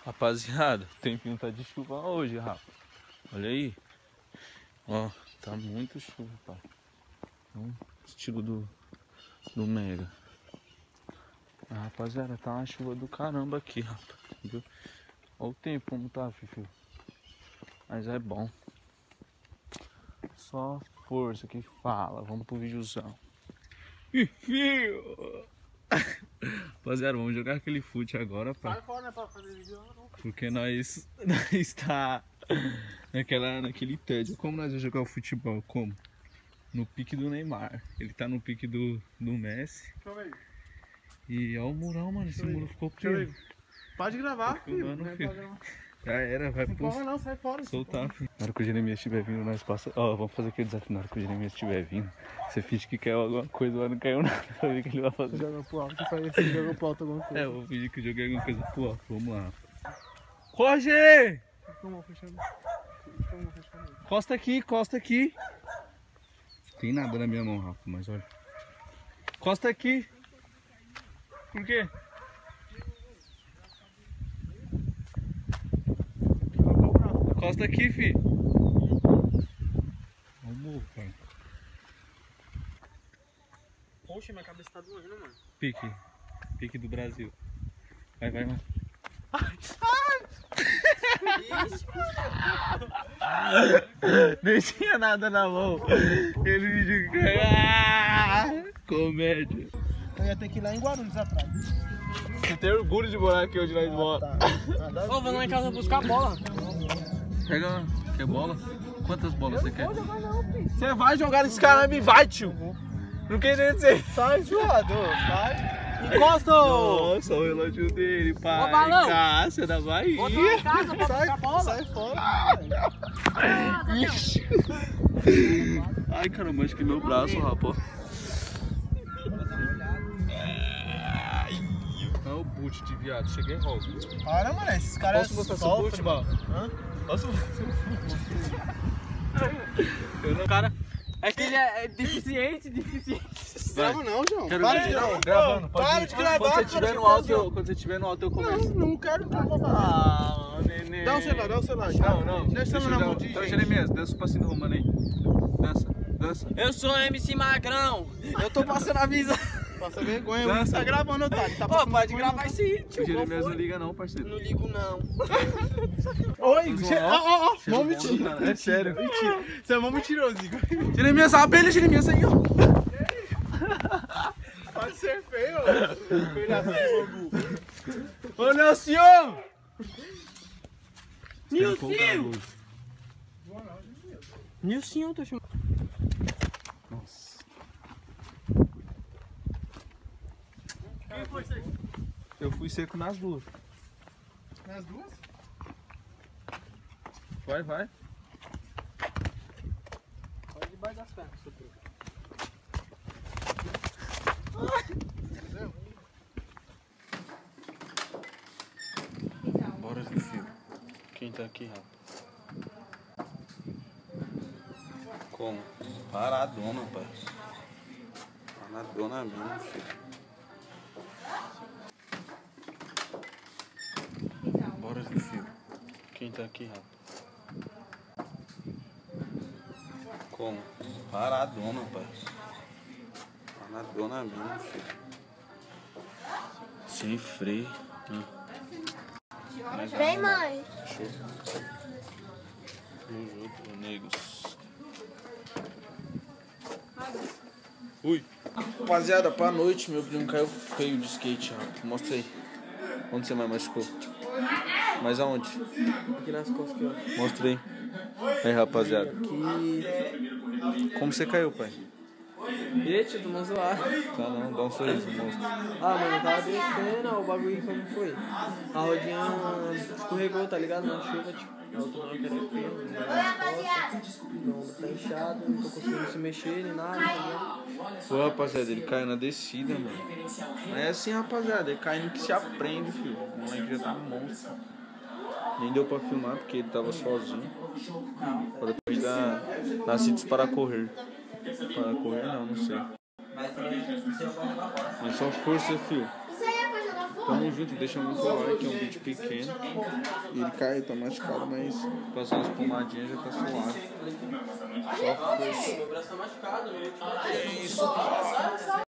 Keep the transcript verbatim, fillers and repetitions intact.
Rapaziada, o tempinho tá de chuva hoje, rapaz. Olha aí. Ó, tá muito chuva, pai. Um estilo do, do Mega. Ah, rapaziada, tá uma chuva do caramba aqui, rapaz. Viu? Olha o tempo como tá, filho. Mas é bom. Só força que fala. Vamos pro videozão. Ih, fio! Rapaziada, vamos jogar aquele fute agora, pai. Sai fora, né, pra fazer vídeo, não. Porque nós, nós tá naquela, naquele tédio. Como nós vamos jogar o futebol? Como? No pique do Neymar. Ele tá no pique do, do Messi. Deixa eu ver. E ó o murão, mano. Esse muro ficou preso. Pode gravar, Tô filho. filmando, Não filho. Já era, vai Não pro... porra não, sai fora. soltar, filho. Na hora que o Jeremias estiver vindo, nós passa... Ó, vamos fazer aquele desafio. Na hora que o Jeremias estiver vindo, você finge que caiu alguma coisa, mas não caiu nada. Pra ver o que ele vai fazer. Joga pro alto, faz assim, joga pro alto alguma coisa. É, eu vou fingir que eu joguei alguma coisa pro alto. Vamos lá. Roger! Como fechando? Como fechando? Costa aqui, costa aqui. Tem nada na minha mão, Rafa, mas olha. Costa aqui. Por quê? Costa aqui, fi. Vamos, pai. Poxa, minha cabeça tá doendo, mano. Pique. Pique do Brasil. Vai, vai, mano. Nem tinha nada na mão. Ele me diz, ah, comédia. Eu ia ter que ir lá em Guarulhos atrás. Você tem orgulho de morar aqui onde nós moramos? Ô, vou lá em casa buscar a bola. Pega uma. Quer bola? Quantas bolas você quer? Você vai jogar nesse caramba e vai, tio. Não quer nem dizer. Sai, jogador, sai. Encosta! Nossa, o relógio dele, pai. Ô, balão. Cássio da Bahia. Bota lá em casa pra buscar a bola. Sai fora. Ixi. Ai, caramba, acho que meu braço, rapaz. Olha o boot de viado, cheguei logo. Para, mano, esses caras. Posso mostrar seu boot, Bal? Hã? Posso mostrar seu boot? Eu não... Cara, é que ele é, é deficiente, deficiente. Grava não, João. Quero Para ver. de Não, gravando. Pode Para ir. de gravar. Quando você para estiver de no gravar, alto, eu, quando você estiver no alto, eu Não, começo. não quero, não vou falar. Ah, neném. Dá o celular, dá o celular. Não, não. Deixa ele na mão de Então, gente. Jeremias, dança o passinho do Romano aí. Dança, dança. Eu sou M C Magrão. Eu tô passando a visão. Passa vergonha, Dança. mano. Tá gravando, otário. Tá Pô, passando pode vergonha, gravar não. sim, O tio. Qual Jeremias não foi? liga não, parceiro. Não ligo, não. Oi, Mas, che- ó, ó, ó, ó. cheiro Mó bom, mentira. cara. É sério. Mentira. Você é mó mentiroso, Igor. Jeremias, a abelha, Jeremias aí, ó. Pode ser feio, ó. Cuidado, Ô, Nelson! Nilcinho! Nilcinho, eu tô chamando. Nossa. Quem foi isso aí? Eu fui seco nas duas. Nas duas? Vai, vai. Pode debaixo das pernas, seu truque. Bora, Fio. Quem tá aqui, rapaz? Como? Paradona, pai. Paradona mesmo, filho. Bora, Fio. Quem tá aqui, rapaz? Como? Paradona, pai. Paradona mesmo, filho. Sem freio. Hum. Vem, mãe. Show. Tamo junto, negros. Ui. Rapaziada, pra noite, meu primo caiu feio de skate, rapaz. Mostra aí. Onde você mais machucou? Mas aonde? Aqui nas costas, aqui, ó. Mostra aí. Aí, rapaziada. Aqui. Como você caiu, pai? E tio, tomou zoar. Tá não, dá um sorriso, mostra. Ah, mano, eu tava descendo, ó, o bagulho como foi? A rodinha escorregou, tá ligado? Na chuva, tipo. A outra não queria feio, não meu ombro tá inchado, não tô conseguindo se mexer nem nada, tá ligado? Pô, rapaziada, ele caiu na descida, mano. Mas é assim, rapaziada, ele caindo que se aprende, filho. O moleque já tá monstro. Nem deu pra filmar porque ele tava sozinho. Agora depois da Nascidos para correr. Para correr não, não sei. Mas só força, filho. Isso aí é pra jogar fora? Tamo junto, deixa muito like, é um vídeo pequeno. Ele cai, tá machucado, mas passar umas pomadinhas já tá suave. Só força. Meu braço tá machucado, né? É isso.